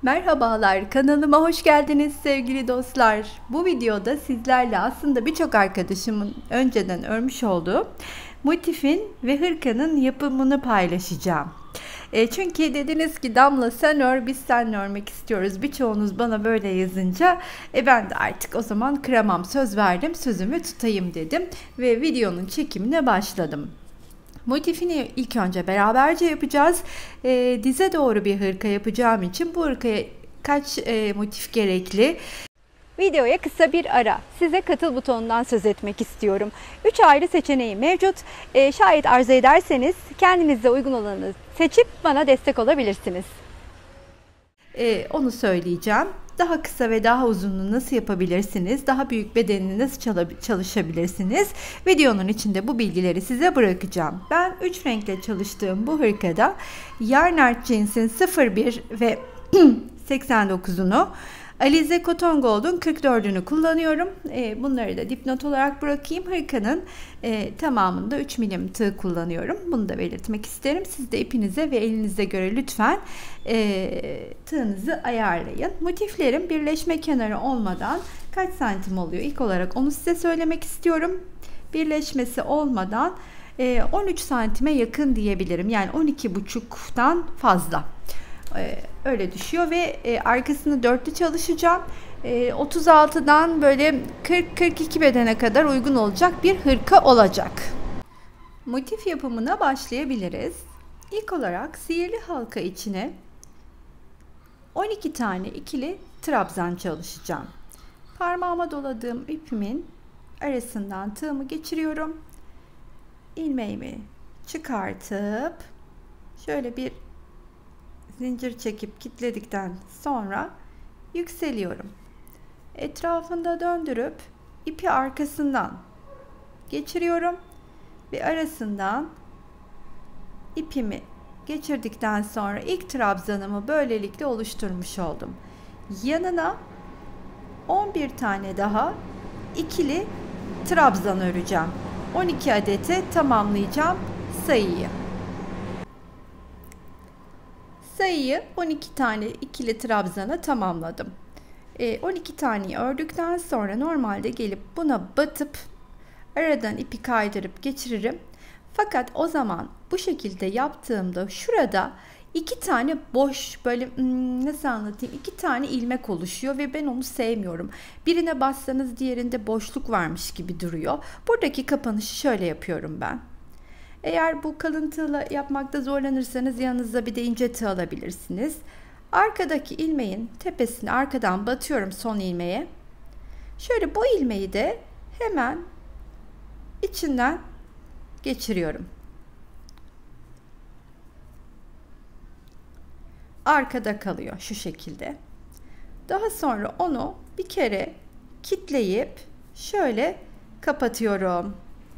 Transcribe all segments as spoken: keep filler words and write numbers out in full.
Merhabalar, kanalıma hoş geldiniz sevgili dostlar. Bu videoda sizlerle aslında birçok arkadaşımın önceden örmüş olduğu motifin ve hırkanın yapımını paylaşacağım. E çünkü dediniz ki Damla sen ör, biz seninle örmek istiyoruz. Birçoğunuz bana böyle yazınca e ben de artık o zaman kıramam, söz verdim, sözümü tutayım dedim ve videonun çekimine başladım. Motifini ilk önce beraberce yapacağız. E, dize doğru bir hırka yapacağım için bu hırkaya kaç e, motif gerekli? Videoya kısa bir ara. Size katıl butonundan söz etmek istiyorum. üç ayrı seçeneği mevcut. E, şayet arzu ederseniz kendinize uygun olanı seçip bana destek olabilirsiniz. E, onu söyleyeceğim. Daha kısa ve daha uzunluğu nasıl yapabilirsiniz? Daha büyük bedenini nasıl çalışabilirsiniz? Videonun içinde bu bilgileri size bırakacağım. Ben üç renkle çalıştığım bu hırkada Yarn cinsin sıfır bir ve seksen dokuzunu, Alize Cotton Gold'un kırk dördünü kullanıyorum. E, bunları da dipnot olarak bırakayım. Hırkanın e, tamamında üç milim tığ kullanıyorum. Bunu da belirtmek isterim. Siz de ipinize ve elinize göre lütfen e, tığınızı ayarlayın. Motiflerim birleşme kenarı olmadan kaç santim oluyor? İlk olarak onu size söylemek istiyorum. Birleşmesi olmadan e, on üç santime yakın diyebilirim. Yani on iki buçuktan fazla. Öyle düşüyor ve e, arkasını dörtlü çalışacağım. E, otuz altıdan böyle kırk kırk iki bedene kadar uygun olacak bir hırka olacak. Motif yapımına başlayabiliriz. İlk olarak sihirli halka içine on iki tane ikili trabzan çalışacağım. Parmağıma doladığım ipimin arasından tığımı geçiriyorum. İlmeğimi çıkartıp şöyle bir zincir çekip kilitledikten sonra yükseliyorum. Etrafında döndürüp ipi arkasından geçiriyorum ve arasından ipimi geçirdikten sonra ilk trabzanımı böylelikle oluşturmuş oldum. Yanına on bir tane daha ikili trabzan öreceğim. on iki adete tamamlayacağım sayıyı. Sayıyı on iki tane ikili trabzana tamamladım. E, on iki taneyi ördükten sonra normalde gelip buna batıp aradan ipi kaydırıp geçiririm. Fakat o zaman bu şekilde yaptığımda şurada iki tane boş böyle nasıl anlatayım iki tane ilmek oluşuyor ve ben onu sevmiyorum. Birine bassanız diğerinde boşluk varmış gibi duruyor. Buradaki kapanışı şöyle yapıyorum ben. Eğer bu kalın tığla yapmakta zorlanırsanız yanınıza bir de ince tığ alabilirsiniz. Arkadaki ilmeğin tepesine arkadan batıyorum son ilmeğe. Şöyle bu ilmeği de hemen içinden geçiriyorum. Arkada kalıyor şu şekilde. Daha sonra onu bir kere kitleyip şöyle kapatıyorum.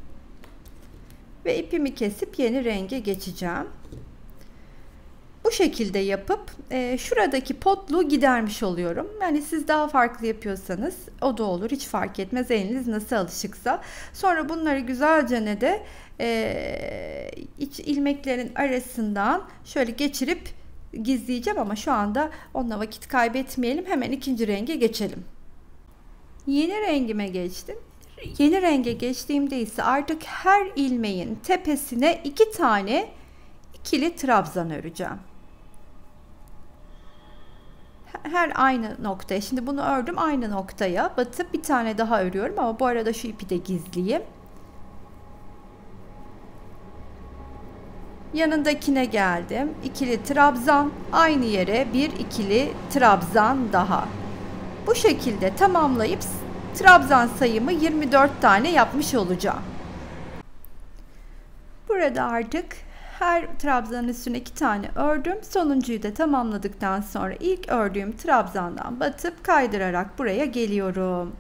Ve ipimi kesip yeni renge geçeceğim. Bu şekilde yapıp e, şuradaki potluğu gidermiş oluyorum. Yani siz daha farklı yapıyorsanız o da olur, hiç fark etmez, eliniz nasıl alışıksa. Sonra bunları güzelce ne de e, iç ilmeklerin arasından şöyle geçirip gizleyeceğim ama şu anda onunla vakit kaybetmeyelim. Hemen ikinci renge geçelim. Yeni rengime geçtim. Yeni renge geçtiğimde ise artık her ilmeğin tepesine iki tane ikili trabzan öreceğim. Her aynı noktaya. Şimdi bunu ördüm, aynı noktaya batıp bir tane daha örüyorum ama bu arada şu ipi de gizleyeyim. Yanındakine geldim. İkili trabzan, aynı yere bir ikili trabzan daha. Bu şekilde tamamlayıp trabzan sayımı yirmi dört tane yapmış olacağım. Burada artık her trabzanın üstüne iki tane ördüm. Sonuncuyu da tamamladıktan sonra ilk ördüğüm trabzandan batıp kaydırarak buraya geliyorum.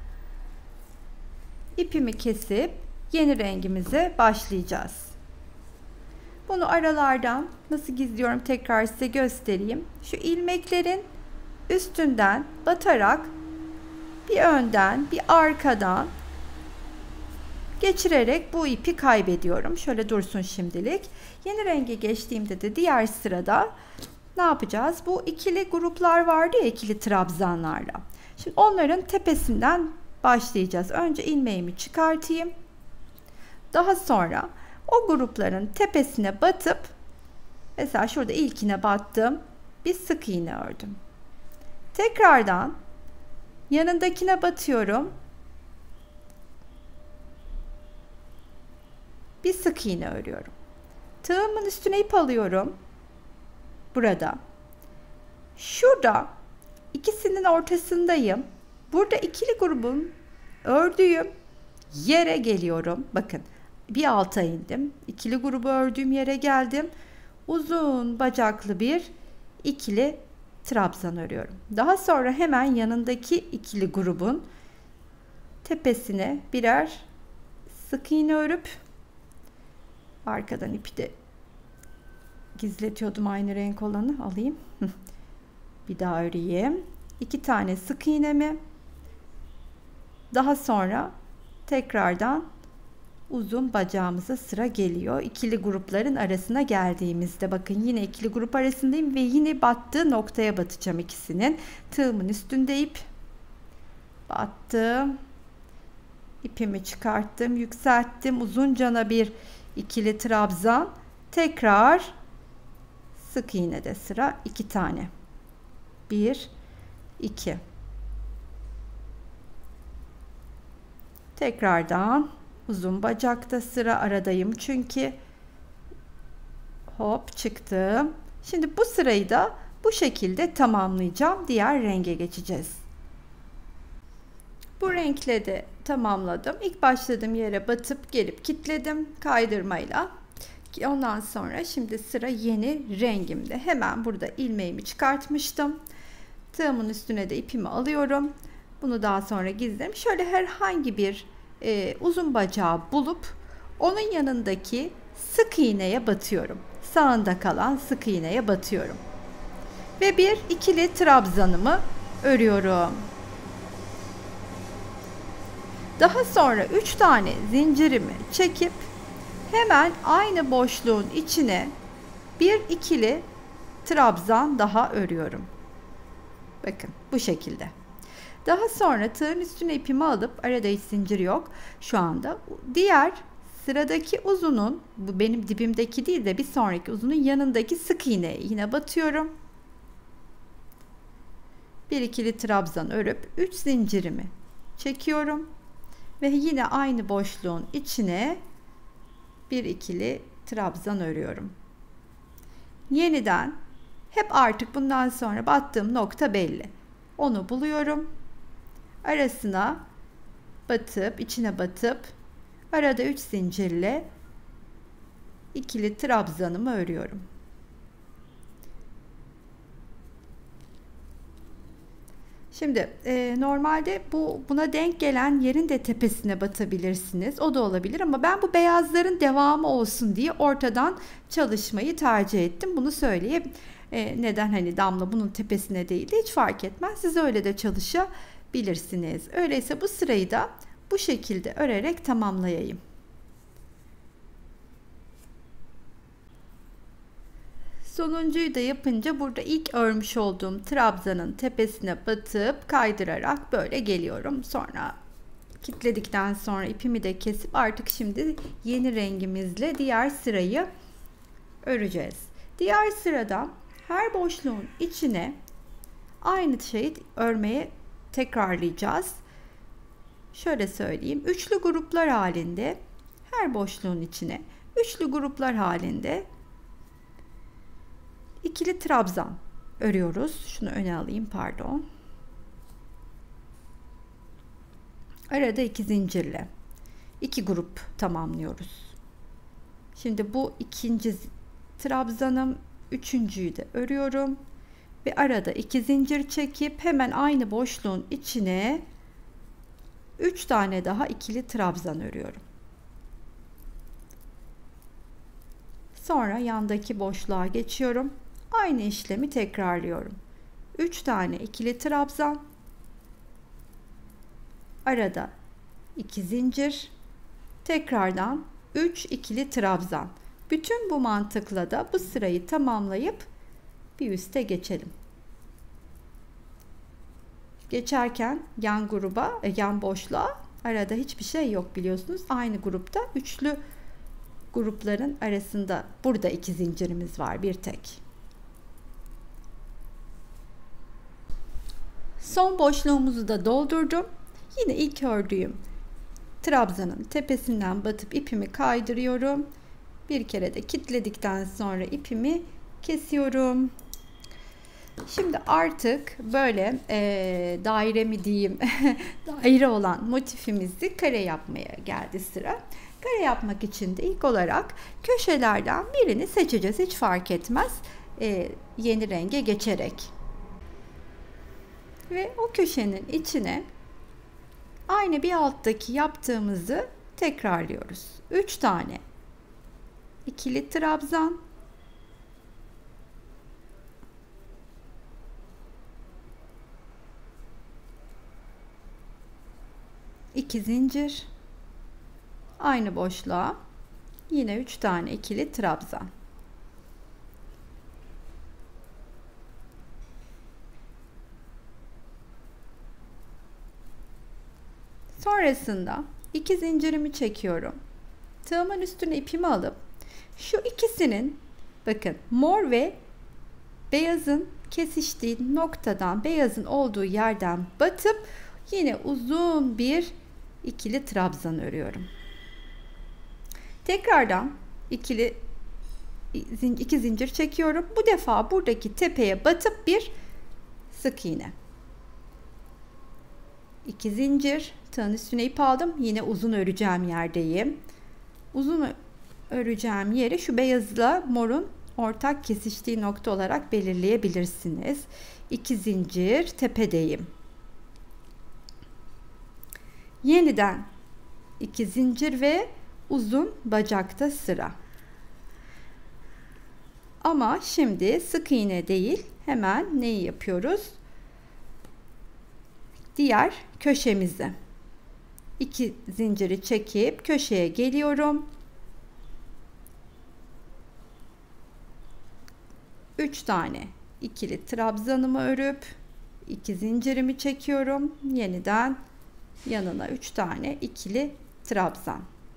İpimi kesip yeni rengimize başlayacağız. Bunu aralardan nasıl gizliyorum tekrar size göstereyim. Şu ilmeklerin üstünden batarak bir önden bir arkadan geçirerek bu ipi kaybediyorum. Şöyle dursun şimdilik. Yeni renge geçtiğimde de diğer sırada ne yapacağız? Bu ikili gruplar vardı ya, ikili trabzanlarla. Şimdi onların tepesinden başlayacağız. Önce ilmeğimi çıkartayım. Daha sonra o grupların tepesine batıp, mesela şurada ilkine battım. Bir sık iğne ördüm. Tekrardan yanındakine batıyorum. Bir sık iğne örüyorum. Tığımın üstüne ip alıyorum. Burada. Şurada ikisinin ortasındayım. Burada ikili grubun ördüğüm yere geliyorum. Bakın, bir alta indim. İkili grubu ördüğüm yere geldim. Uzun bacaklı bir ikili trabzan örüyorum. Daha sonra hemen yanındaki ikili grubun tepesine birer sık iğne örüp, arkadan ipi de gizletiyordum, aynı renk olanı alayım. Bir daha öreyim. İki tane sık iğnemi, daha sonra tekrardan uzun bacağımıza sıra geliyor. İkili grupların arasına geldiğimizde bakın, yine ikili grup arasındayım ve yine battığı noktaya batacağım ikisinin. Tığımın üstünde ip, battım, ipimi çıkarttım, yükselttim, uzuncana bir ikili trabzan, tekrar sık iğnede sıra iki tane, bir iki, tekrardan uzun bacakta sıra, aradayım çünkü, hop çıktım. Şimdi bu sırayı da bu şekilde tamamlayacağım. Diğer renge geçeceğiz. Bu renkle de tamamladım. İlk başladığım yere batıp gelip kilitledim kaydırmayla. Ondan sonra şimdi sıra yeni rengimde. Hemen burada ilmeğimi çıkartmıştım. Tığımın üstüne de ipimi alıyorum. Bunu daha sonra gizlerim. Şöyle herhangi bir e, uzun bacağı bulup onun yanındaki sık iğneye batıyorum. Sağında kalan sık iğneye batıyorum. Ve bir ikili trabzanımı örüyorum. Daha sonra üç tane zincirimi çekip hemen aynı boşluğun içine bir ikili trabzan daha örüyorum. Bakın bu şekilde. Daha sonra tığın üstüne ipimi alıp, arada hiç zincir yok şu anda, diğer sıradaki uzunun, bu benim dibimdeki değil de bir sonraki uzunun yanındaki sık iğneye yine batıyorum. Bir ikili trabzan örüp üç zincirimi çekiyorum ve yine aynı boşluğun içine bir ikili trabzan örüyorum. Yeniden, hep artık bundan sonra battığım nokta belli. Onu buluyorum. Arasına batıp, içine batıp arada üç zincirle ikili trabzanımı örüyorum. Şimdi e, normalde bu buna denk gelen yerin de tepesine batabilirsiniz. O da olabilir ama ben bu beyazların devamı olsun diye ortadan çalışmayı tercih ettim. Bunu söyleyeyim. E, neden hani damla bunun tepesine değil de hiç fark etmez. Siz öyle de çalışabilirsiniz. Öyleyse bu sırayı da bu şekilde örerek tamamlayayım. Sonuncuyu da yapınca burada ilk örmüş olduğum trabzanın tepesine batıp kaydırarak böyle geliyorum. Sonra kilitledikten sonra ipimi de kesip artık şimdi yeni rengimizle diğer sırayı öreceğiz. Diğer sırada her boşluğun içine aynı şeyi örmeye tekrarlayacağız. Şöyle söyleyeyim. Üçlü gruplar halinde her boşluğun içine üçlü gruplar halinde ikili trabzan örüyoruz. Şunu öne alayım, pardon. Arada iki zincirle iki grup tamamlıyoruz. Şimdi bu ikinci trabzanım, üçüncüyü de örüyorum ve arada iki zincir çekip hemen aynı boşluğun içine üç tane daha ikili trabzan örüyorum. Sonra yandaki boşluğa geçiyorum. Aynı işlemi tekrarlıyorum. üç tane ikili trabzan, arada iki zincir, tekrardan üç ikili trabzan. Bütün bu mantıkla da bu sırayı tamamlayıp bir üste geçelim. Geçerken yan gruba, yan boşluğa arada hiçbir şey yok biliyorsunuz. Aynı grupta üçlü grupların arasında burada iki zincirimiz var, bir tek. Son boşluğumuzu da doldurdum. Yine ilk ördüğüm trabzanın tepesinden batıp ipimi kaydırıyorum. Bir kere de kilitledikten sonra ipimi kesiyorum. Şimdi artık böyle e, daire mi diyeyim daire olan motifimizi kare yapmaya geldi sıra. Kare yapmak için de ilk olarak köşelerden birini seçeceğiz. Hiç fark etmez. E, yeni renge geçerek. Ve o köşenin içine aynı bir alttaki yaptığımızı tekrarlıyoruz. üç tane ikili trabzan, iki zincir, aynı boşluğa yine üç tane ikili trabzan. Sonrasında iki zincirimi çekiyorum. Tığımın üstüne ipimi alıp şu ikisinin, bakın, mor ve beyazın kesiştiği noktadan, beyazın olduğu yerden batıp yine uzun bir ikili trabzan örüyorum. Tekrardan ikili iki zincir çekiyorum. Bu defa buradaki tepeye batıp bir sık iğne. iki zincir, tığın üstüne ip aldım. Yine uzun öreceğim yerdeyim. Uzun öreceğim yeri şu beyazla morun ortak kesiştiği nokta olarak belirleyebilirsiniz. iki zincir, tepedeyim. Yeniden iki zincir ve uzun bacakta sıra. Ama şimdi sık iğne değil, hemen neyi yapıyoruz? Diğer köşemizi. iki zinciri çekip köşeye geliyorum. üç tane ikili trabzanımı örüp iki zincirimi çekiyorum. Yeniden yanına üç tane ikili trabzan.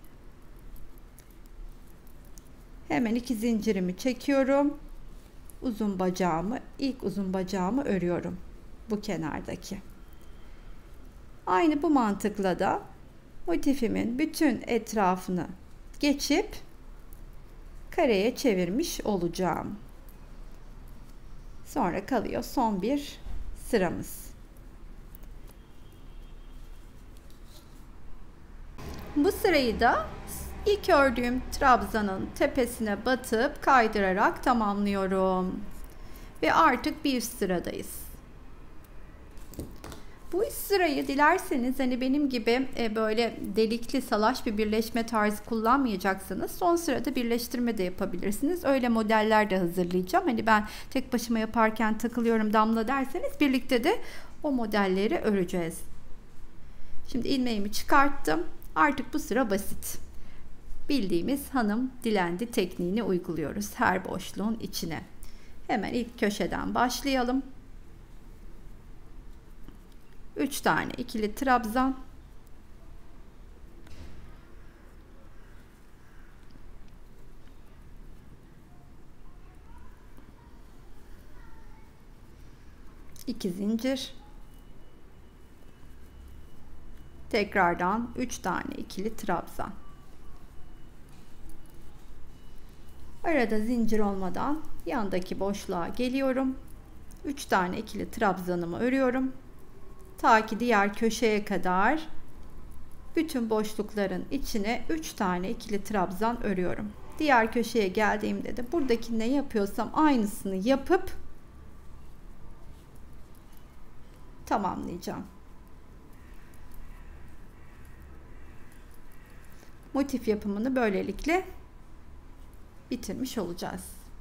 Hemen iki zincirimi çekiyorum. Uzun bacağımı, ilk uzun bacağımı örüyorum bu kenardaki. Aynı bu mantıkla da motifimin bütün etrafını geçip kareye çevirmiş olacağım. Sonra kalıyor son bir sıramız. Bu sırayı da ilk ördüğüm trabzanın tepesine batıp kaydırarak tamamlıyorum. Ve artık bir üst sıradayız. Bu üst sırayı dilerseniz hani benim gibi e, böyle delikli salaş bir birleşme tarzı kullanmayacaksınız. Son sırada birleştirme de yapabilirsiniz. Öyle modeller de hazırlayacağım. Hani ben tek başıma yaparken takılıyorum Damla derseniz birlikte de o modelleri öreceğiz. Şimdi ilmeğimi çıkarttım. Artık bu sıra basit. Bildiğimiz hanım dilendi tekniğini uyguluyoruz her boşluğun içine. Hemen ilk köşeden başlayalım. üç tane ikili trabzan. iki zincir. Tekrardan üç tane ikili trabzan. Arada zincir olmadan yandaki boşluğa geliyorum. üç tane ikili trabzanımı örüyorum. Ta ki diğer köşeye kadar bütün boşlukların içine üç tane ikili trabzan örüyorum. Diğer köşeye geldiğimde de buradaki ne yapıyorsam aynısını yapıp tamamlayacağım. Motif yapımını böylelikle bitirmiş olacağız.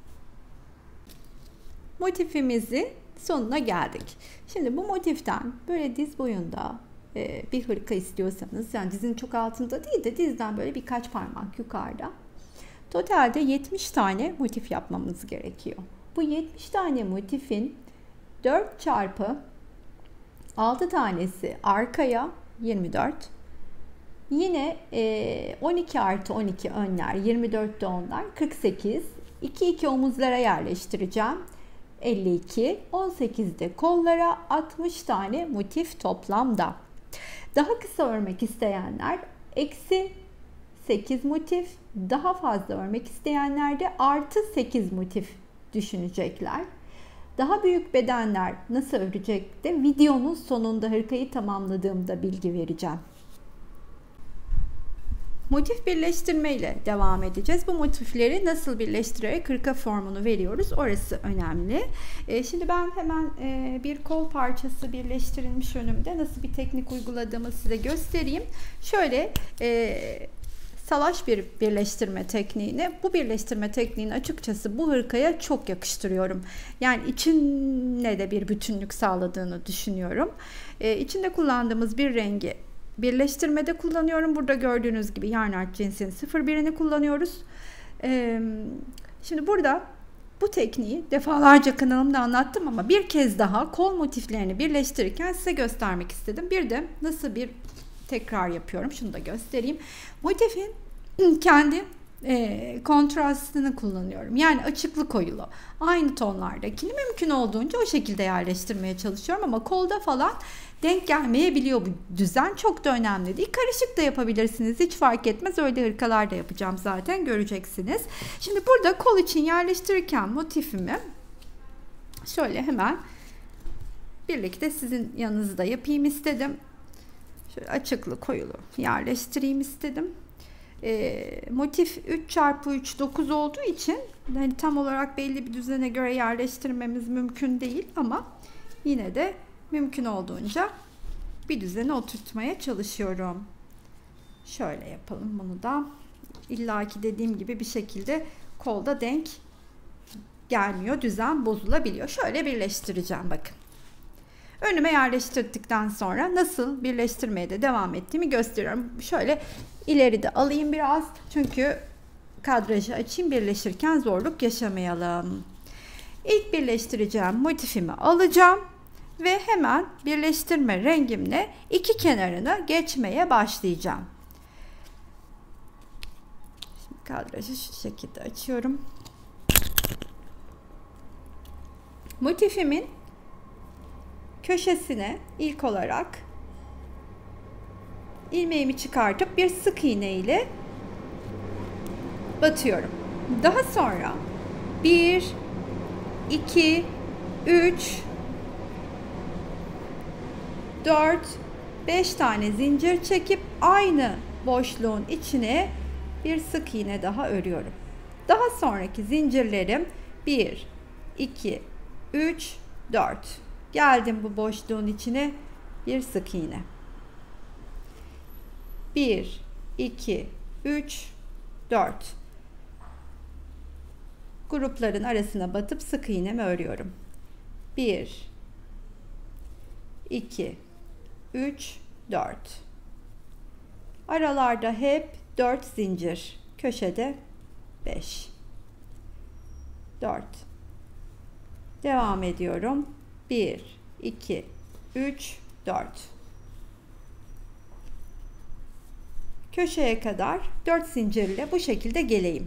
Motifimizin sonuna geldik. Şimdi bu motiften böyle diz boyunda e, bir hırka istiyorsanız, yani dizin çok altında değil de dizden böyle birkaç parmak yukarıda, totalde yetmiş tane motif yapmamız gerekiyor. Bu yetmiş tane motifin dört çarpı altı tanesi arkaya yirmi dört. Yine on iki artı on iki önler, yirmi dörtte onlar kırk sekiz. iki iki omuzlara yerleştireceğim. elli iki. on sekizde kollara, altmış tane motif toplamda. Daha kısa örmek isteyenler eksi sekiz motif, daha fazla örmek isteyenler de artı sekiz motif düşünecekler. Daha büyük bedenler nasıl örecek de videonun sonunda hırkayı tamamladığımda bilgi vereceğim. Motif birleştirme ile devam edeceğiz. Bu motifleri nasıl birleştirerek hırka formunu veriyoruz? Orası önemli. E, şimdi ben hemen e, bir kol parçası birleştirilmiş önümde nasıl bir teknik uyguladığımı size göstereyim. Şöyle e, salaş bir birleştirme tekniğini, bu birleştirme tekniğini açıkçası bu hırkaya çok yakıştırıyorum. Yani içine de bir bütünlük sağladığını düşünüyorum. E, içinde kullandığımız bir rengi birleştirmede kullanıyorum. Burada gördüğünüz gibi yarn cinsin sıfır birini kullanıyoruz. Ee, şimdi burada bu tekniği defalarca kanalımda anlattım ama bir kez daha kol motiflerini birleştirirken size göstermek istedim. Bir de nasıl bir tekrar yapıyorum. Şunu da göstereyim. Motifin kendi e, kontrastını kullanıyorum. Yani açıklı koyulu. Aynı tonlardakini mümkün olduğunca o şekilde yerleştirmeye çalışıyorum ama kolda falan denk gelmeyebiliyor bu düzen. Çok da önemli değil. Karışık da yapabilirsiniz. Hiç fark etmez. Öyle hırkalar da yapacağım zaten. Göreceksiniz. Şimdi burada kol için yerleştirirken motifimi şöyle hemen birlikte sizin yanınızda yapayım istedim. Şöyle açıklı koyulu yerleştireyim istedim. E, motif üç çarpı üç dokuz olduğu için hani tam olarak belli bir düzene göre yerleştirmemiz mümkün değil ama yine de mümkün olduğunca bir düzene oturtmaya çalışıyorum. Şöyle yapalım bunu da. İlla ki dediğim gibi bir şekilde kolda denk gelmiyor. Düzen bozulabiliyor. Şöyle birleştireceğim bakın. Önüme yerleştirdikten sonra nasıl birleştirmeye de devam ettiğimi gösteriyorum. Şöyle ileride alayım biraz. Çünkü kadrajı açayım, birleşirken zorluk yaşamayalım. İlk birleştireceğim motifimi alacağım. Ve hemen birleştirme rengimle iki kenarını geçmeye başlayacağım. Şimdi kadrajı şu şekilde açıyorum. Motifimin köşesine ilk olarak ilmeğimi çıkartıp bir sık iğne ile batıyorum. Daha sonra bir, iki, üç, dört, beş tane zincir çekip aynı boşluğun içine bir sık iğne daha örüyorum. Daha sonraki zincirlerim bir, iki, üç, dört. Geldim bu boşluğun içine bir sık iğne. bir, iki, üç, dört. Grupların arasına batıp sık iğnemi örüyorum. bir, iki, üç, dört. Aralarda hep dört zincir. Köşede beş. dört. Devam ediyorum. bir, iki, üç, dört. Köşeye kadar dört zincirle bu şekilde geleyim.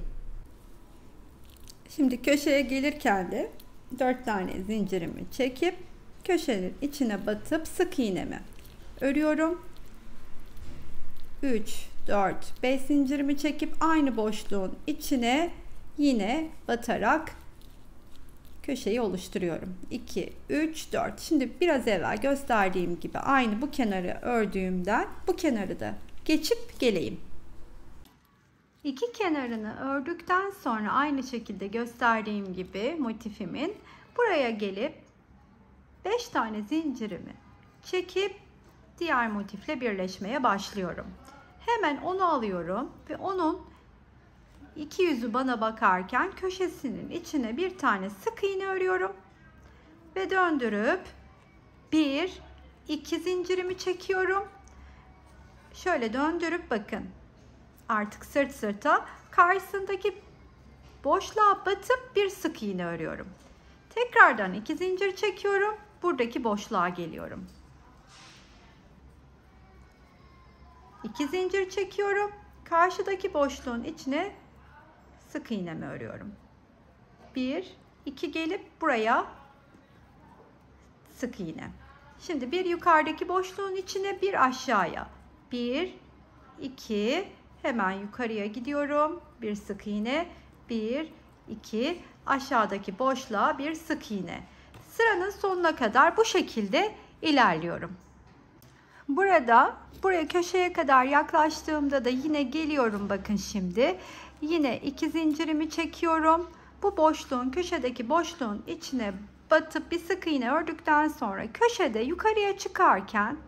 Şimdi köşeye gelirken de dört tane zincirimi çekip köşenin içine batıp sık iğnemi örüyorum. üç, dört, beş zincirimi çekip aynı boşluğun içine yine batarak köşeyi oluşturuyorum. iki, üç, dört. Şimdi biraz evvel gösterdiğim gibi aynı bu kenarı ördüğümden bu kenarı da geçip geleyim. İki kenarını ördükten sonra aynı şekilde gösterdiğim gibi motifimin buraya gelip beş tane zincirimi çekip diğer motifle birleşmeye başlıyorum. Hemen onu alıyorum ve onun iki yüzü bana bakarken köşesinin içine bir tane sık iğne örüyorum ve döndürüp bir, iki zincirimi çekiyorum. Şöyle döndürüp bakın artık sırt sırta karşısındaki boşluğa batıp bir sık iğne örüyorum. Tekrardan iki zincir çekiyorum. Buradaki boşluğa geliyorum. iki zincir çekiyorum. Karşıdaki boşluğun içine sık iğnemi örüyorum. bir, iki gelip buraya sık iğne. Şimdi bir yukarıdaki boşluğun içine, bir aşağıya. bir, iki, hemen yukarıya gidiyorum. Bir sık iğne. bir, iki, aşağıdaki boşluğa bir sık iğne. Sıranın sonuna kadar bu şekilde ilerliyorum. Burada buraya köşeye kadar yaklaştığımda da yine geliyorum, bakın şimdi. Yine iki zincirimi çekiyorum. Bu boşluğun, köşedeki boşluğun içine batıp bir sık iğne ördükten sonra köşede yukarıya çıkarken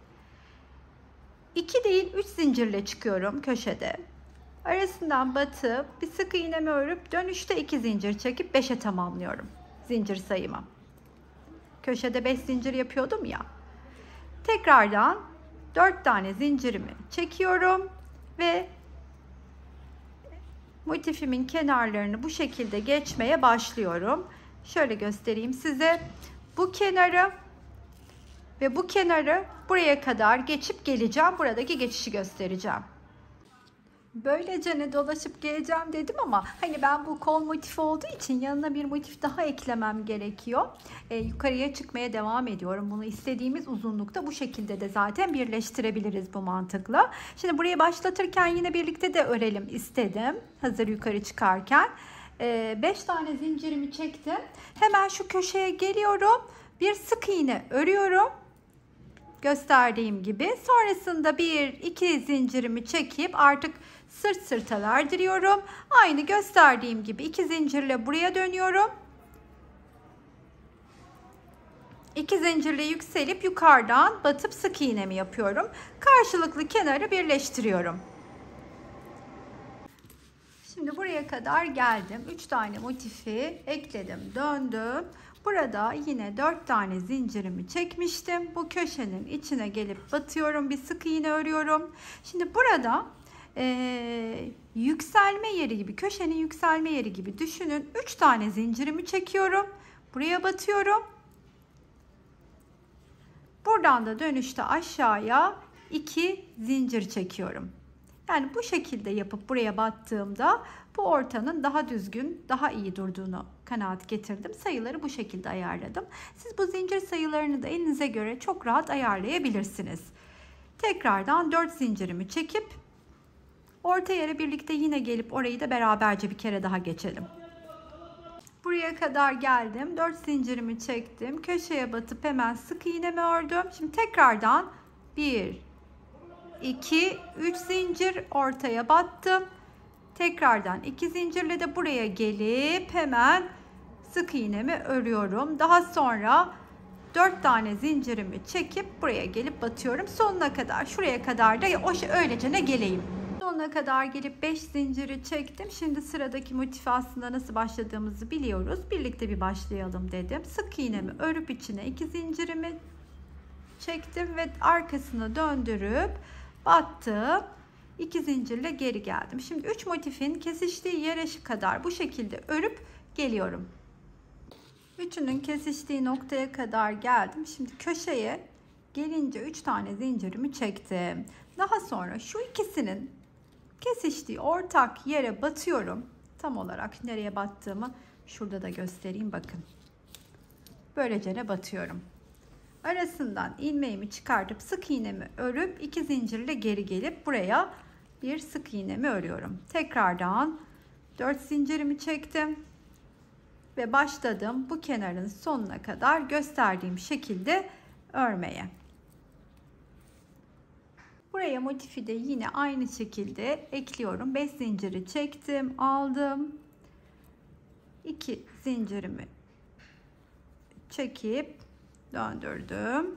iki değil üç zincirle çıkıyorum köşede. Arasından batıp bir sık iğnemi örüp dönüşte iki zincir çekip beşe tamamlıyorum zincir sayımı. Köşede beş zincir yapıyordum ya. Tekrardan dört tane zincirimi çekiyorum ve motifimin kenarlarını bu şekilde geçmeye başlıyorum. Şöyle göstereyim size. Bu kenarı ve bu kenarı buraya kadar geçip geleceğim. Buradaki geçişi göstereceğim. Böylece ne dolaşıp geleceğim dedim ama hani ben bu kol motifi olduğu için yanına bir motif daha eklemem gerekiyor. Ee, yukarıya çıkmaya devam ediyorum. Bunu istediğimiz uzunlukta bu şekilde de zaten birleştirebiliriz bu mantıkla. Şimdi burayı başlatırken yine birlikte de örelim istedim. Hazır yukarı çıkarken. beş tane zincirimi çektim. Hemen şu köşeye geliyorum. Bir sık iğne örüyorum. Gösterdiğim gibi. Sonrasında bir iki zincirimi çekip artık sırt sırta verdiriyorum. Aynı gösterdiğim gibi iki zincirle buraya dönüyorum. iki zincirle yükselip yukarıdan batıp sık iğnemi yapıyorum. Karşılıklı kenarı birleştiriyorum. Şimdi buraya kadar geldim. üç tane motifi ekledim, döndüm. Burada yine dört tane zincirimi çekmiştim. Bu köşenin içine gelip batıyorum. Bir sık iğne örüyorum. Şimdi burada e, yükselme yeri gibi, köşenin yükselme yeri gibi düşünün. üç tane zincirimi çekiyorum. Buraya batıyorum. Buradan da dönüşte aşağıya iki zincir çekiyorum. Yani bu şekilde yapıp buraya battığımda bu ortanın daha düzgün, daha iyi durduğunu kanaat getirdim. Sayıları bu şekilde ayarladım. Siz bu zincir sayılarını da elinize göre çok rahat ayarlayabilirsiniz. Tekrardan dört zincirimi çekip orta yere birlikte yine gelip orayı da beraberce bir kere daha geçelim. Buraya kadar geldim. dört zincirimi çektim. Köşeye batıp hemen sık iğnemi ördüm. Şimdi tekrardan bir, iki, üç zincir ortaya battım. Tekrardan iki zincirle de buraya gelip hemen sık iğnemi örüyorum. Daha sonra dört tane zincirimi çekip buraya gelip batıyorum. Sonuna kadar, şuraya kadar da o şey öylece ne geleyim. Sonuna kadar gelip beş zinciri çektim. Şimdi sıradaki motifi aslında nasıl başladığımızı biliyoruz. Birlikte bir başlayalım dedim. Sık iğnemi örüp içine iki zincirimi çektim ve arkasını döndürüp battım. iki zincirle geri geldim. Şimdi üç motifin kesiştiği yere kadar bu şekilde örüp geliyorum. Üçünün kesiştiği noktaya kadar geldim. Şimdi köşeye gelince üç tane zincirimi çektim. Daha sonra şu ikisinin kesiştiği ortak yere batıyorum. Tam olarak nereye battığımı şurada da göstereyim, bakın. Böylece batıyorum. Arasından ilmeğimi çıkartıp sık iğnemi örüp iki zincirle geri gelip buraya bir sık iğnemi örüyorum. Tekrardan dört zincirimi çektim ve başladım bu kenarın sonuna kadar gösterdiğim şekilde örmeye. Buraya motifi de yine aynı şekilde ekliyorum. beş zinciri çektim, aldım. iki zincirimi çekip döndürdüm.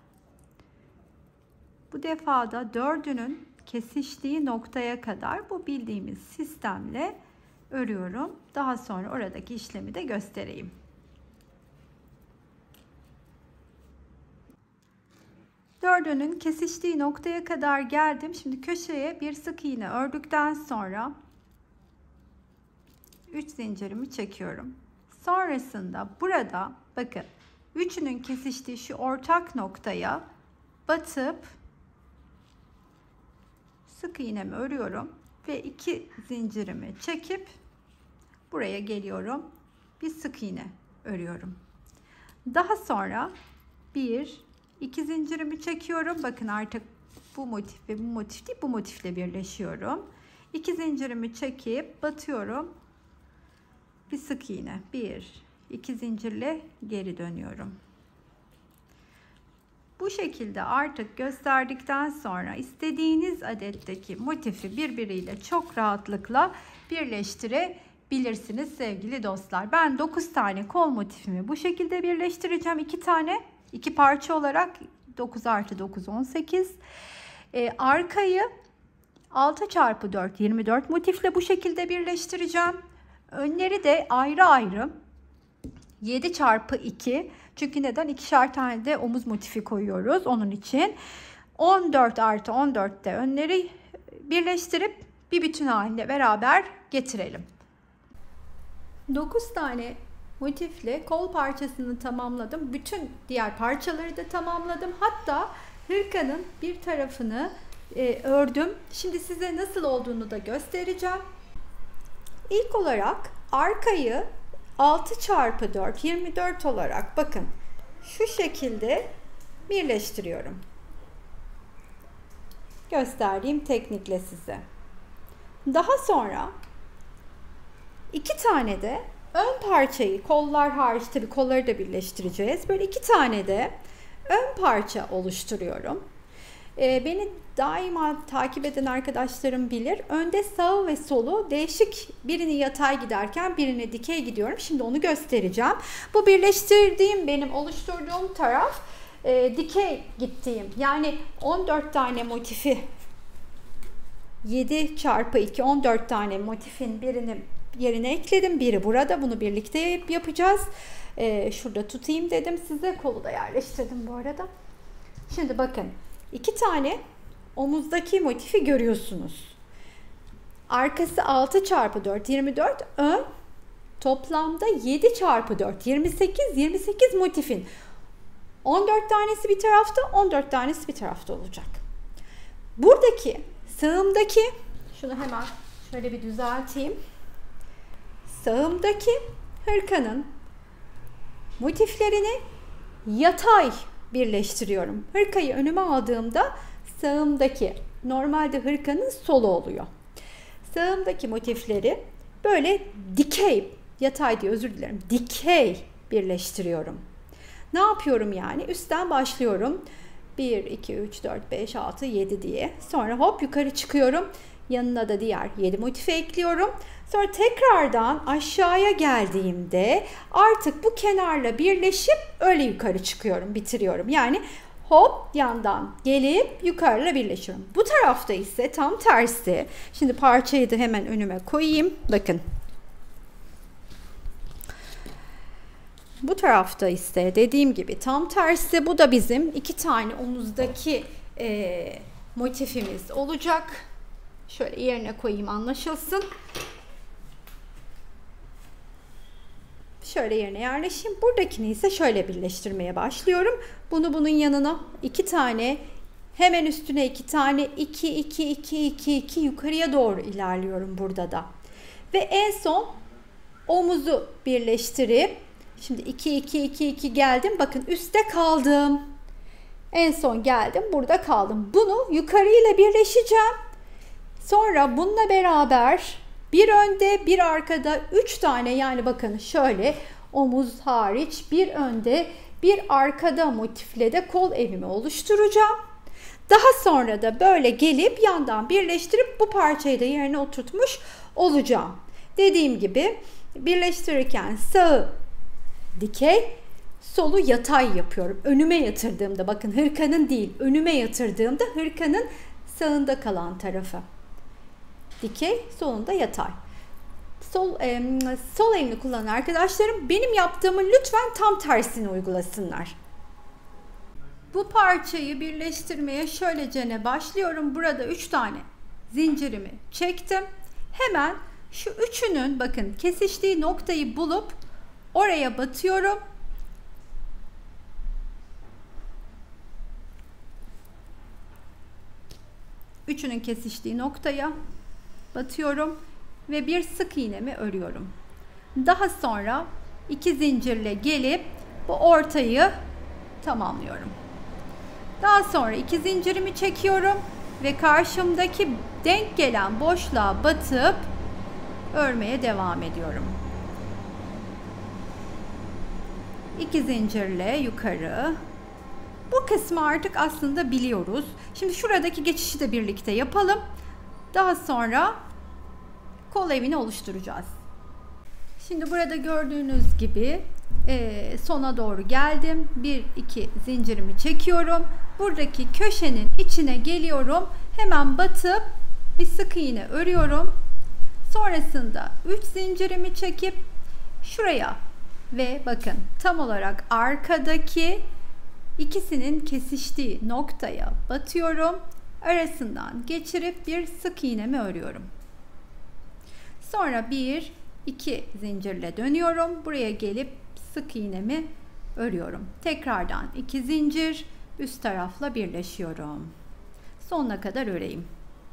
Bu defa da dördünün kesiştiği noktaya kadar bu bildiğimiz sistemle örüyorum. Daha sonra oradaki işlemi de göstereyim. Dördünün kesiştiği noktaya kadar geldim. Şimdi köşeye bir sık iğne ördükten sonra üç zincirimi çekiyorum. Sonrasında burada bakın üçünün kesiştiği şu ortak noktaya batıp sık iğnemi örüyorum ve iki zincirimi çekip buraya geliyorum. Bir sık iğne örüyorum. Daha sonra bir, iki zincirimi çekiyorum. Bakın artık bu motif ve bu motif değil, bu motifle birleşiyorum. İki zincirimi çekip batıyorum. Bir sık iğne. Bir, iki zincirle geri dönüyorum. Bu şekilde artık gösterdikten sonra istediğiniz adetteki motifi birbiriyle çok rahatlıkla birleştirebilirsiniz sevgili dostlar. Ben dokuz tane kol motifimi bu şekilde birleştireceğim. iki tane, iki parça olarak dokuz artı dokuz on sekiz. Ee, arkayı altı çarpı dört yirmi dört motifle bu şekilde birleştireceğim. Önleri de ayrı ayrı yedi çarpı iki. Çünkü neden? İkişer tane de omuz motifi koyuyoruz. Onun için on dört artı on dörtte önleri birleştirip bir bütün halinde beraber getirelim. dokuz tane motifle kol parçasını tamamladım. Bütün diğer parçaları da tamamladım. Hatta hırkanın bir tarafını e, ördüm. Şimdi size nasıl olduğunu da göstereceğim. İlk olarak arkayı altı çarpı dört yirmi dört olarak bakın şu şekilde birleştiriyorum. Gösterdiğim teknikle size. Daha sonra iki tane de ön parçayı, kollar hariç tabii kolları da birleştireceğiz. Böyle iki tane de ön parça oluşturuyorum. Ee, beni daima takip eden arkadaşlarım bilir. Önde sağı ve solu değişik, birini yatay giderken birini dikey gidiyorum. Şimdi onu göstereceğim. Bu birleştirdiğim, benim oluşturduğum taraf e, dikey gittiğim. Yani on dört tane motifi yedi çarpı iki on dört tane motifin birini yerine ekledim. Biri burada. Bunu birlikte yapacağız. Ee, şurada tutayım dedim size. Kolu da yerleştirdim bu arada. Şimdi bakın. İki tane omuzdaki motifi görüyorsunuz. Arkası altı çarpı dört yirmi dört, ön toplamda yedi çarpı dört yirmi sekiz yirmi sekiz motifin on dört tanesi bir tarafta, on dört tanesi bir tarafta olacak. Buradaki sağımdaki, şunu hemen şöyle bir düzelteyim. Sağımdaki hırkanın motiflerini yatay birleştiriyorum. Hırkayı önüme aldığımda sağımdaki, normalde hırkanın solu oluyor. Sağımdaki motifleri böyle dikey, yatay diye özür dilerim, dikey birleştiriyorum. Ne yapıyorum yani? Üstten başlıyorum. bir, iki, üç, dört, beş, altı, yedi diye. Sonra hop yukarı çıkıyorum. Yanına da diğer yedi motifi ekliyorum. Sonra tekrardan aşağıya geldiğimde artık bu kenarla birleşip öyle yukarı çıkıyorum, bitiriyorum. Yani hop yandan gelip yukarıla birleşiyorum. Bu tarafta ise tam tersi. Şimdi parçayı da hemen önüme koyayım. Bakın. Bu tarafta ise dediğim gibi tam tersi. Bu da bizim iki tane omuzdaki e, motifimiz olacak. Şöyle yerine koyayım anlaşılsın. Şöyle yerine yerleşeyim. Buradakini ise şöyle birleştirmeye başlıyorum. Bunu bunun yanına iki tane, hemen üstüne iki tane, iki, iki, iki, iki, iki yukarıya doğru ilerliyorum burada da. Ve en son omuzu birleştirip, şimdi iki, iki, iki, iki geldim. Bakın üstte kaldım. En son geldim, burada kaldım. Bunu yukarıyla birleşeceğim. Sonra bununla beraber bir önde bir arkada üç tane, yani bakın şöyle omuz hariç bir önde bir arkada motifle de kol evimi oluşturacağım. Daha sonra da böyle gelip yandan birleştirip bu parçayı da yerine oturtmuş olacağım. Dediğim gibi birleştirirken sağı dikey, solu yatay yapıyorum. Önüme yatırdığımda, bakın hırkanın değil, önüme yatırdığımda hırkanın sağında kalan tarafı dikey, solunda yatay. Sol, e, sol elini kullanan arkadaşlarım benim yaptığımı lütfen tam tersini uygulasınlar. Bu parçayı birleştirmeye şöylecene başlıyorum. Burada üç tane zincirimi çektim. Hemen şu üçünün bakın kesiştiği noktayı bulup Oraya batıyorum. Üçünün kesiştiği noktaya batıyorum ve bir sık iğnemi örüyorum. Daha sonra iki zincirle gelip bu ortayı tamamlıyorum. Daha sonra iki zincirimi çekiyorum ve karşımdaki denk gelen boşluğa batıp örmeye devam ediyorum. İki zincirle yukarı. Bu kısmı artık aslında biliyoruz. Şimdi şuradaki geçişi de birlikte yapalım. Daha sonra kol evini oluşturacağız. Şimdi burada gördüğünüz gibi e, sona doğru geldim. Bir iki zincirimi çekiyorum. Buradaki köşenin içine geliyorum. Hemen batıp bir sık iğne örüyorum. Sonrasında üç zincirimi çekip şuraya ve bakın tam olarak arkadaki ikisinin kesiştiği noktaya batıyorum. Arasından geçirip bir sık iğnemi örüyorum. Sonra bir iki zincirle dönüyorum. Buraya gelip sık iğnemi örüyorum. Tekrardan iki zincir üst tarafla birleşiyorum. Sonuna kadar öreyim.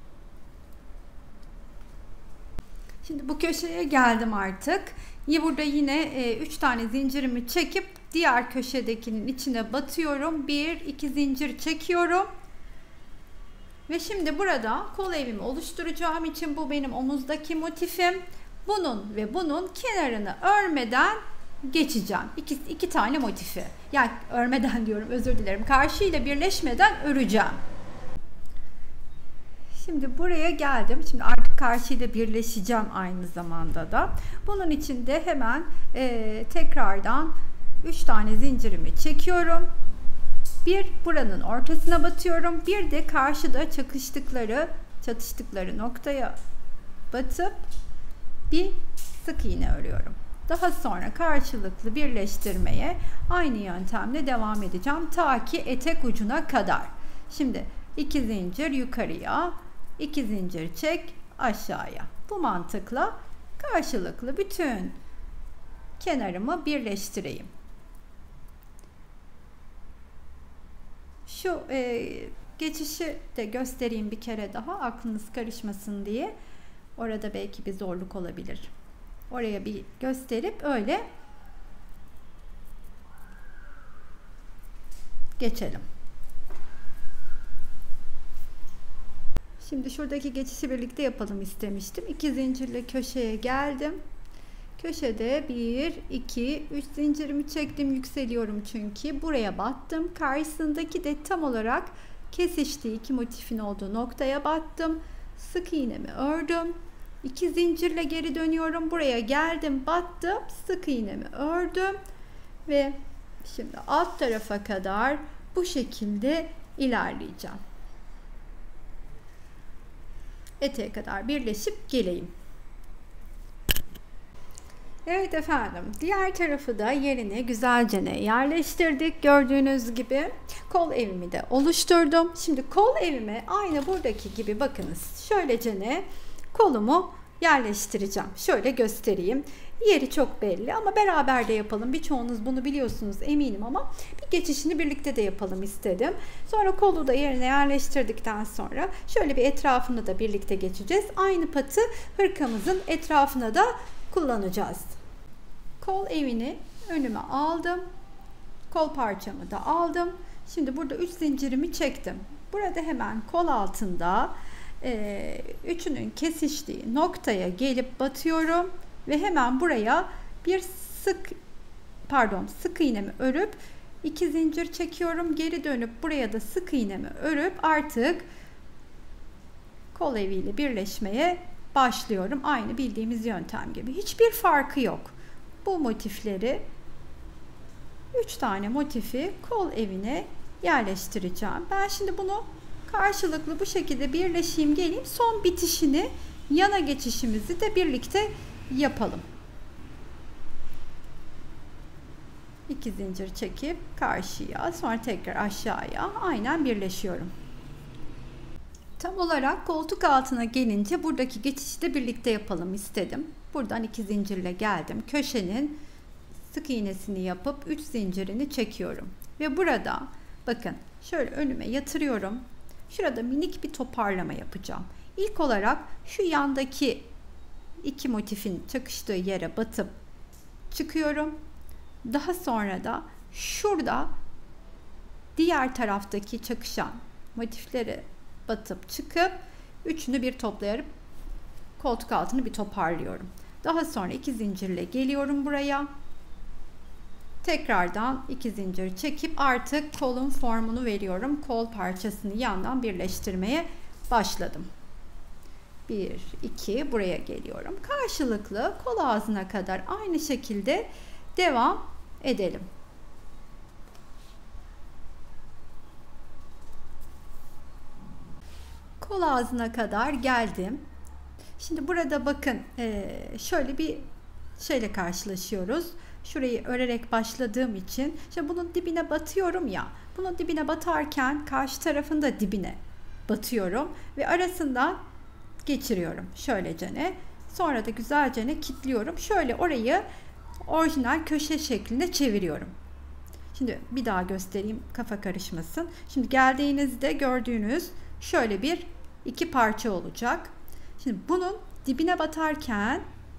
Şimdi bu köşeye geldim artık. Burada yine üç tane zincirimi çekip diğer köşedekinin içine batıyorum. bir iki zincir çekiyorum. Ve şimdi burada kol evimi oluşturacağım için bu benim omuzdaki motifim. Bunun ve bunun kenarını örmeden geçeceğim. İki, iki tane motifi. Yani örmeden diyorum, özür dilerim. Karşıyla birleşmeden öreceğim. Şimdi buraya geldim. Şimdi artık karşıyla birleşeceğim aynı zamanda da. Bunun için de hemen e, tekrardan üç tane zincirimi çekiyorum. Bir buranın ortasına batıyorum. Bir de karşıda çakıştıkları, çatıştıkları noktaya batıp bir sık iğne örüyorum. Daha sonra karşılıklı birleştirmeye aynı yöntemle devam edeceğim. Ta ki etek ucuna kadar. Şimdi iki zincir yukarıya, iki zincir çek aşağıya. Bu mantıkla karşılıklı bütün kenarımı birleştireyim. Şu e, geçişi de göstereyim bir kere daha, aklınız karışmasın diye. Orada belki bir zorluk olabilir. Oraya bir gösterip öyle geçelim. Şimdi şuradaki geçişi birlikte yapalım istemiştim. İki zincirle köşeye geldim. Köşede bir, iki, üç zincirimi çektim. Yükseliyorum çünkü. Buraya battım. Karşısındaki de tam olarak kesiştiği iki motifin olduğu noktaya battım. Sık iğnemi ördüm. İki zincirle geri dönüyorum. Buraya geldim, battım. Sık iğnemi ördüm. Ve şimdi alt tarafa kadar bu şekilde ilerleyeceğim. Eteğe kadar birleşip geleyim. Evet efendim, diğer tarafı da yerine güzelce yerleştirdik. Gördüğünüz gibi kol evimi de oluşturdum. Şimdi kol evime aynı buradaki gibi bakınız. Şöylece ne kolumu yerleştireceğim. Şöyle göstereyim. Yeri çok belli ama beraber de yapalım. Birçoğunuz bunu biliyorsunuz eminim ama bir geçişini birlikte de yapalım istedim. Sonra kolu da yerine yerleştirdikten sonra şöyle bir etrafını da birlikte geçeceğiz. Aynı patı hırkamızın etrafına da kullanacağız. Kol evini önüme aldım. Kol parçamı da aldım. Şimdi burada üç zincirimi çektim. Burada hemen kol altında e, üçünün kesiştiği noktaya gelip batıyorum ve hemen buraya bir sık pardon sık iğnemi örüp iki zincir çekiyorum. Geri dönüp buraya da sık iğnemi örüp artık kol eviyle birleşmeye başlıyorum. Aynı bildiğimiz yöntem gibi. Hiçbir farkı yok. Bu motifleri üç tane motifi kol evine yerleştireceğim. Ben şimdi bunu karşılıklı bu şekilde birleşeyim geleyim. Son bitişini, yana geçişimizi de birlikte yapalım. İki zincir çekip karşıya, sonra tekrar aşağıya aynen birleşiyorum. Tam olarak koltuk altına gelince buradaki geçişi de birlikte yapalım istedim. Buradan iki zincirle geldim. Köşenin sık iğnesini yapıp üç zincirini çekiyorum. Ve burada bakın şöyle önüme yatırıyorum. Şurada minik bir toparlama yapacağım. İlk olarak şu yandaki iki motifin çakıştığı yere batıp çıkıyorum. Daha sonra da şurada diğer taraftaki çakışan motifleri batıp çıkıp üçünü bir toplayıp koltuk altını bir toparlıyorum. Daha sonra iki zincirle geliyorum buraya. Tekrardan iki zincir çekip artık kolun formunu veriyorum. Kol parçasını yandan birleştirmeye başladım. bir, iki, buraya geliyorum. Karşılıklı kol ağzına kadar aynı şekilde devam edelim. Kol ağzına kadar geldim. Şimdi burada bakın şöyle bir şeyle karşılaşıyoruz. Şurayı örerek başladığım için işte bunun dibine batıyorum ya. Bunun dibine batarken karşı tarafın da dibine batıyorum ve arasından geçiriyorum şöylece ne. Sonra da güzelce ne kilitliyorum. Şöyle orayı orijinal köşe şeklinde çeviriyorum. Şimdi bir daha göstereyim kafa karışmasın. Şimdi geldiğinizde gördüğünüz şöyle bir iki parça olacak. Şimdi bunun dibine batarken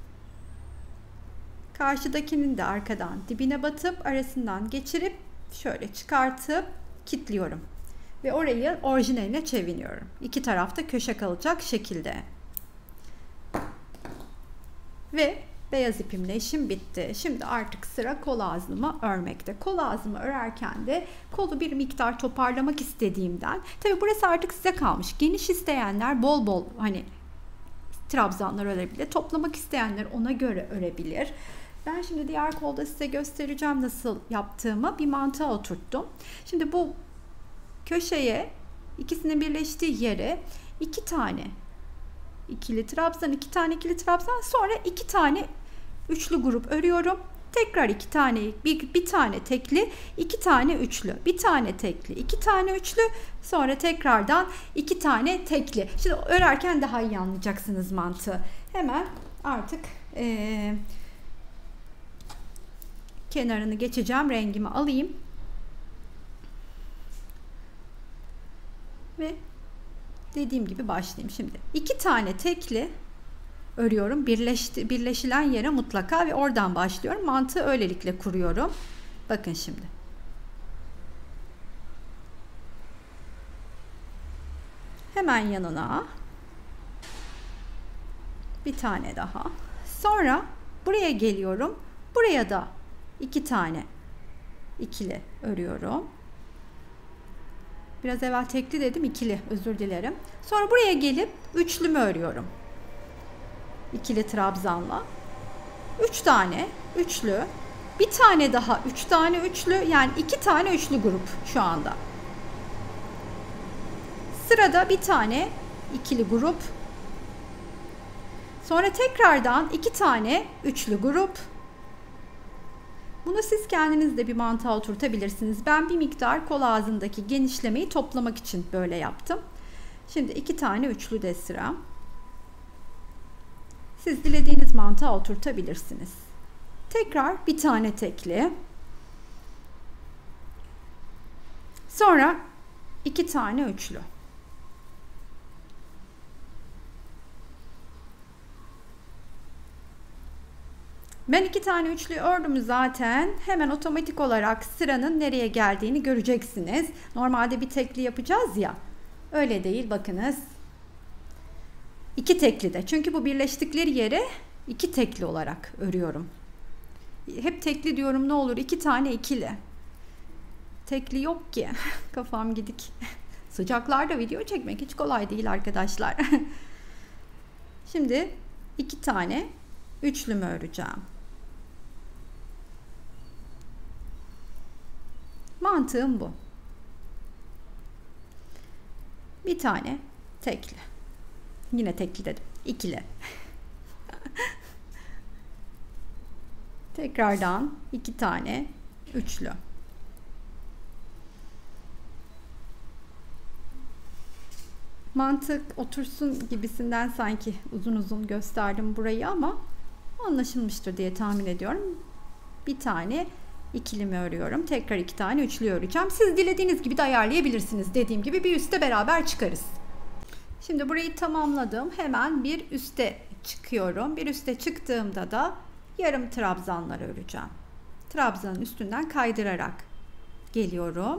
karşıdakinin de arkadan dibine batıp arasından geçirip şöyle çıkartıp kilitliyorum. Ve orayı orijinaline çeviriyorum. İki tarafta köşe kalacak şekilde. Ve beyaz ipimle işim bitti. Şimdi artık sıra kol ağzımı örmekte. Kol ağzımı örerken de kolu bir miktar toparlamak istediğimden. Tabi burası artık size kalmış. Geniş isteyenler bol bol hani trabzanlar örebilir. Toplamak isteyenler ona göre örebilir. Ben şimdi diğer kolda size göstereceğim nasıl yaptığımı. Bir mantığa oturttum. Şimdi bu köşeye ikisinin birleştiği yere iki tane ikili trabzan, iki tane ikili trabzan, sonra iki tane üçlü grup örüyorum. Tekrar iki tane bir, bir tane tekli, iki tane üçlü, bir tane tekli, iki tane üçlü, sonra tekrardan iki tane tekli. Şimdi örerken daha iyi anlayacaksınız mantığı. Hemen artık ee, kenarını geçeceğim, rengimi alayım ve dediğim gibi başlayayım. Şimdi iki tane tekli örüyorum. Birleşti, birleşilen yere mutlaka ve oradan başlıyorum. Mantığı öylelikle kuruyorum. Bakın şimdi. Hemen yanına bir tane daha. Sonra buraya geliyorum. Buraya da iki tane ikili örüyorum. Biraz evvel tekli dedim, ikili, özür dilerim. Sonra buraya gelip üçlümü örüyorum. İkili trabzanla. Üç tane üçlü, bir tane daha üç tane üçlü, yani iki tane üçlü grup şu anda. Sırada bir tane ikili grup. Sonra tekrardan iki tane üçlü grup. Bunu siz kendiniz de bir mantığa oturtabilirsiniz. Ben bir miktar kol ağzındaki genişlemeyi toplamak için böyle yaptım. Şimdi iki tane üçlü de sıra. Siz dilediğiniz mantığa oturtabilirsiniz. Tekrar bir tane tekli. Sonra iki tane üçlü. Ben iki tane üçlü ördüm zaten. Hemen otomatik olarak sıranın nereye geldiğini göreceksiniz. Normalde bir tekli yapacağız ya. Öyle değil, bakınız. İki tekli de. Çünkü bu birleştikleri yere iki tekli olarak örüyorum. Hep tekli diyorum, ne olur iki tane ikili. Tekli yok ki. Kafam gidik. Sıcaklarda video çekmek hiç kolay değil arkadaşlar. Şimdi iki tane üçlümü öreceğim. Mantığım bu. Bir tane tekli. Yine tekli dedim. İkili. Tekrardan iki tane üçlü. Mantık otursun gibisinden sanki uzun uzun gösterdim burayı ama anlaşılmıştır diye tahmin ediyorum. bir tane ikilimi örüyorum. Tekrar iki tane üçlü öreceğim. Siz dilediğiniz gibi de ayarlayabilirsiniz. Dediğim gibi bir üste beraber çıkarız. Şimdi burayı tamamladım. Hemen bir üste çıkıyorum. Bir üste çıktığımda da yarım trabzanlar öreceğim. Trabzanın üstünden kaydırarak geliyorum.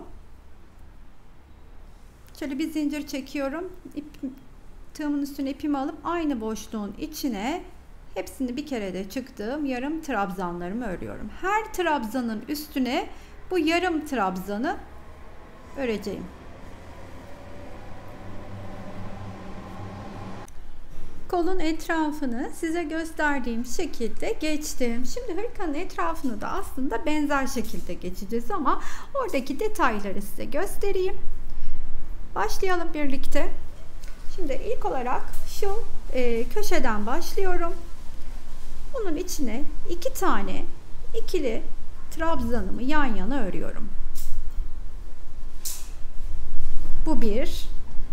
Şöyle bir zincir çekiyorum. İp, tığımın üstüne ipimi alıp aynı boşluğun içine hepsini bir kere de çıktığım yarım trabzanlarımı örüyorum. Her trabzanın üstüne bu yarım trabzanı öreceğim. Kolun etrafını size gösterdiğim şekilde geçtim. Şimdi hırkanın etrafını da aslında benzer şekilde geçeceğiz ama oradaki detayları size göstereyim. Başlayalım birlikte. Şimdi ilk olarak şu e, köşeden başlıyorum. Bunun içine iki tane ikili trabzanımı yan yana örüyorum. Bu bir.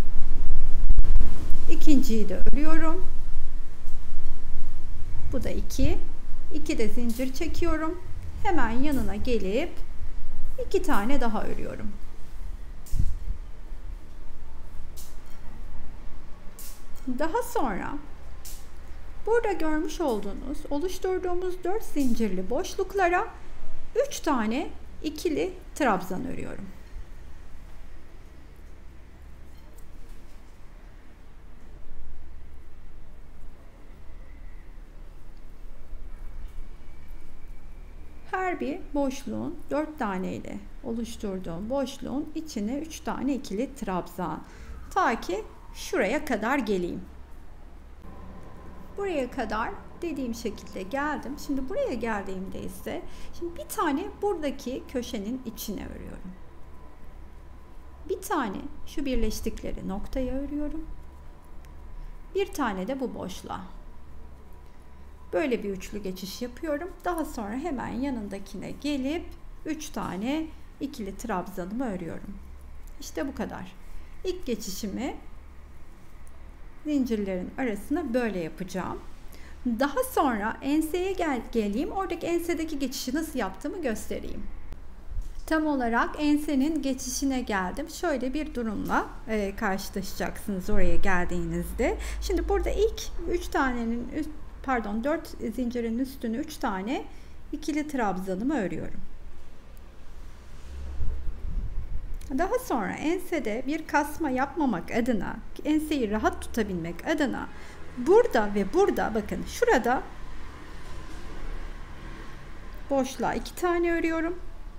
İkinciyi de örüyorum. Bu da iki. iki de zincir çekiyorum. Hemen yanına gelip iki tane daha örüyorum. Daha sonra burada görmüş olduğunuz, oluşturduğumuz dört zincirli boşluklara üç tane ikili trabzan örüyorum. Her bir boşluğun dört tane ile oluşturduğum boşluğun içine üç tane ikili trabzan. Ta ki şuraya kadar geleyim. Buraya kadar dediğim şekilde geldim. Şimdi buraya geldiğimde ise şimdi bir tane buradaki köşenin içine örüyorum. Bir tane şu birleştikleri noktaya örüyorum. Bir tane de bu boşluğa. Böyle bir üçlü geçiş yapıyorum. Daha sonra hemen yanındakine gelip üç tane ikili trabzanımı örüyorum. İşte bu kadar. İlk geçişimi zincirlerin arasına böyle yapacağım. Daha sonra enseye gel geleyim. Oradaki ensedeki geçişi nasıl yaptığımı göstereyim. Tam olarak ensenin geçişine geldim. Şöyle bir durumla e, karşılaşacaksınız oraya geldiğinizde. Şimdi burada ilk üç tanenin üst, pardon dört zincirin üstüne üç tane ikili trabzanımı örüyorum. Daha sonra ensede bir kasma yapmamak adına, enseyi rahat tutabilmek adına burada ve burada bakın şurada boşluğa iki tane örüyorum.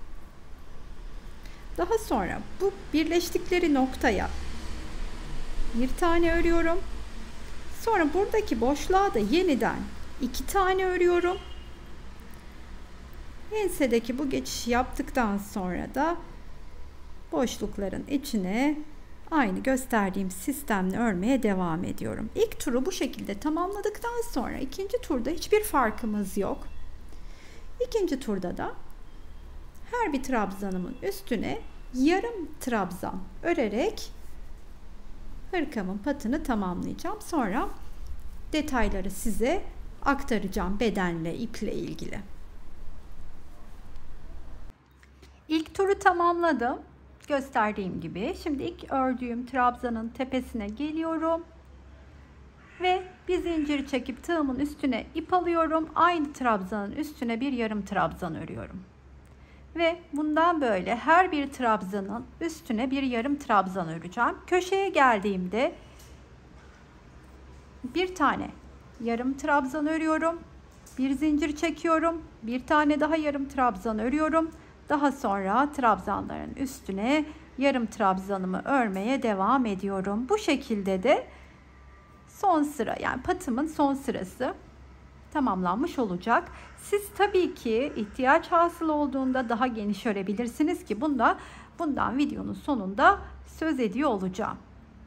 Daha sonra bu birleştikleri noktaya bir tane örüyorum. Sonra buradaki boşluğa da yeniden iki tane örüyorum. Ensedeki bu geçişi yaptıktan sonra da boşlukların içine aynı gösterdiğim sistemle örmeye devam ediyorum. İlk turu bu şekilde tamamladıktan sonra ikinci turda hiçbir farkımız yok. İkinci turda da her bir trabzanımın üstüne yarım trabzan örerek hırkamın patını tamamlayacağım. Sonra detayları size aktaracağım bedenle, iple ilgili. İlk turu tamamladım. Gösterdiğim gibi. Şimdi ilk ördüğüm trabzanın tepesine geliyorum. Ve bir zincir çekip tığımın üstüne ip alıyorum. Aynı trabzanın üstüne bir yarım trabzan örüyorum. Ve bundan böyle her bir trabzanın üstüne bir yarım trabzan öreceğim. Köşeye geldiğimde bir tane yarım trabzan örüyorum. Bir zincir çekiyorum. Bir tane daha yarım trabzan örüyorum. Daha sonra trabzanların üstüne yarım trabzanımı örmeye devam ediyorum. Bu şekilde de son sıra, yani patımın son sırası tamamlanmış olacak. Siz tabii ki ihtiyaç hasıl olduğunda daha geniş örebilirsiniz ki bunda bundan videonun sonunda söz ediyor olacağım.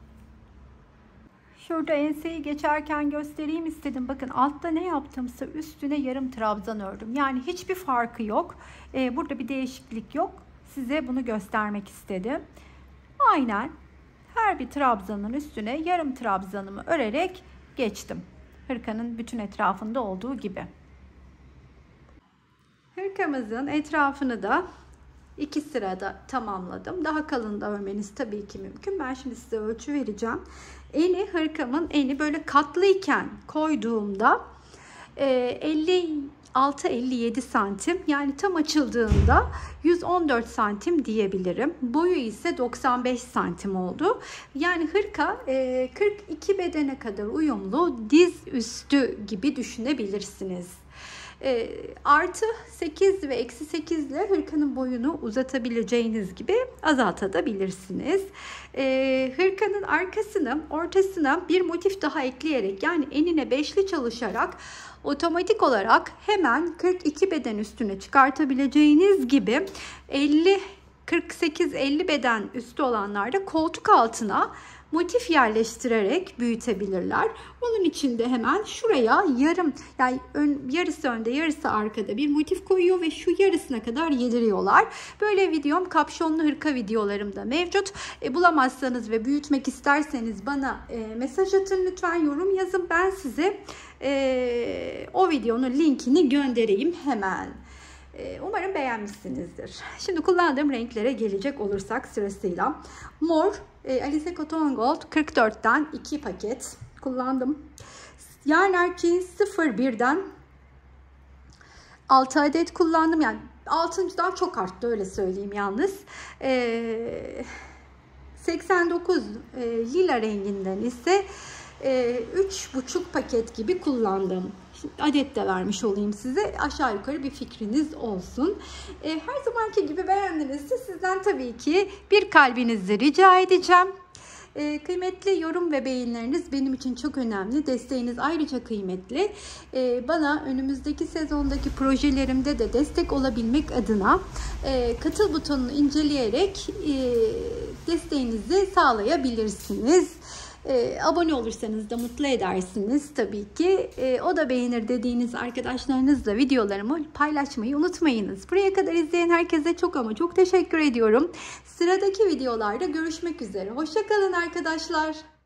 Şurada enseyi geçerken göstereyim istedim. Bakın altta ne yaptımsa üstüne yarım trabzan ördüm. Yani hiçbir farkı yok. Ee, burada bir değişiklik yok. Size bunu göstermek istedim. Aynen her bir trabzanın üstüne yarım trabzanımı örerek geçtim. Hırkanın bütün etrafında olduğu gibi. Hırkamızın etrafını da iki sırada tamamladım. Daha kalın da örmeniz tabii ki mümkün. Ben şimdi size ölçü vereceğim. Eni, hırkamın eni böyle katlıyken koyduğumda elli altı elli yedi santim, yani tam açıldığında yüz on dört santim diyebilirim. Boyu ise doksan beş santim oldu. Yani hırka kırk iki bedene kadar uyumlu, diz üstü gibi düşünebilirsiniz. E, artı sekiz ve eksi sekiz ile hırkanın boyunu uzatabileceğiniz gibi azaltabilirsiniz. E, hırkanın arkasına, ortasına bir motif daha ekleyerek, yani enine beşli çalışarak otomatik olarak hemen kırk iki beden üstüne çıkartabileceğiniz gibi elli kırk sekiz elli beden üstü olanlar da koltuk altına motif yerleştirerek büyütebilirler. Onun için de hemen şuraya yarım, yani ön, yarısı önde yarısı arkada bir motif koyuyor ve şu yarısına kadar yediriyorlar. Böyle videom kapşonlu hırka videolarım da mevcut. E, bulamazsanız ve büyütmek isterseniz bana e, mesaj atın lütfen, yorum yazın. Ben size e, o videonun linkini göndereyim hemen. Umarım beğenmişsinizdir. Şimdi kullandığım renklere gelecek olursak sırasıyla mor, Alize Cotton Gold kırk dörtten iki paket kullandım. Yarn Jeans sıfır birden altı adet kullandım. Yani altıncıdan çok arttı, öyle söyleyeyim yalnız. seksen dokuz lila renginden ise üç buçuk paket gibi kullandım. Şimdi adet de vermiş olayım size. Aşağı yukarı bir fikriniz olsun. Her zamanki gibi beğendinizse sizden tabii ki bir kalbinizi rica edeceğim. Kıymetli yorum ve beğenileriniz benim için çok önemli. Desteğiniz ayrıca kıymetli. Bana önümüzdeki sezondaki projelerimde de destek olabilmek adına katıl butonunu inceleyerek desteğinizi sağlayabilirsiniz. E, abone olursanız da mutlu edersiniz tabii ki. E, o da beğenir dediğiniz arkadaşlarınızla videolarımı paylaşmayı unutmayınız. Buraya kadar izleyen herkese çok ama çok teşekkür ediyorum. Sıradaki videolarda görüşmek üzere. Hoşça kalın arkadaşlar.